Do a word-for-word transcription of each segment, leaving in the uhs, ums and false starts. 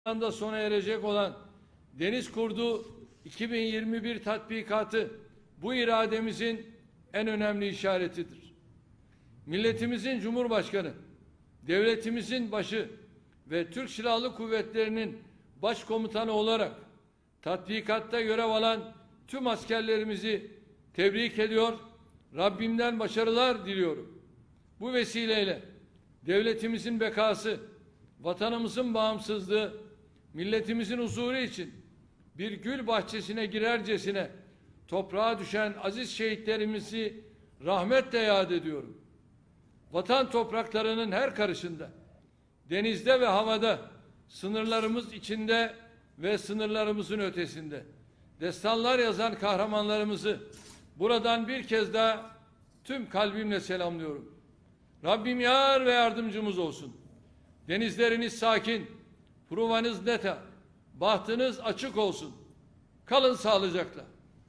anda sona erecek olan Deniz Kurdu iki bin yirmi bir tatbikatı bu irademizin en önemli işaretidir. Milletimizin Cumhurbaşkanı, devletimizin başı ve Türk Silahlı Kuvvetleri'nin başkomutanı olarak tatbikatta görev alan tüm askerlerimizi tebrik ediyor, Rabbimden başarılar diliyorum. Bu vesileyle devletimizin bekası, vatanımızın bağımsızlığı, milletimizin huzuru için bir gül bahçesine girercesine toprağa düşen aziz şehitlerimizi rahmetle yad ediyorum. Vatan topraklarının her karışında, denizde ve havada, sınırlarımız içinde ve sınırlarımızın ötesinde destanlar yazan kahramanlarımızı buradan bir kez daha tüm kalbimle selamlıyorum. Rabbim yar ve yardımcımız olsun. Denizleriniz sakin, provanız neta, bahtınız açık olsun. Kalın sağlıcakla.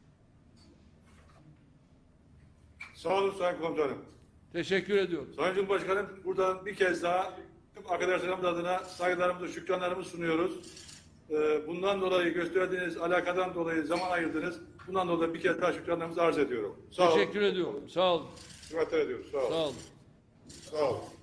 Sağ olun Sayın Komutanım. Teşekkür ediyorum. Sayın Cumhurbaşkanım, buradan bir kez daha tüm arkadaşlarımız adına saygılarımızı, şükranlarımızı sunuyoruz. Bundan dolayı gösterdiğiniz alakadan dolayı zaman ayırdınız. Bundan dolayı bir kez daha şükranlarımızı arz ediyorum. Sağ Teşekkür olun. ediyorum. Sağ olun. Hürmetler ediyoruz. Sağ olun. Sağ olun. Sağ olun.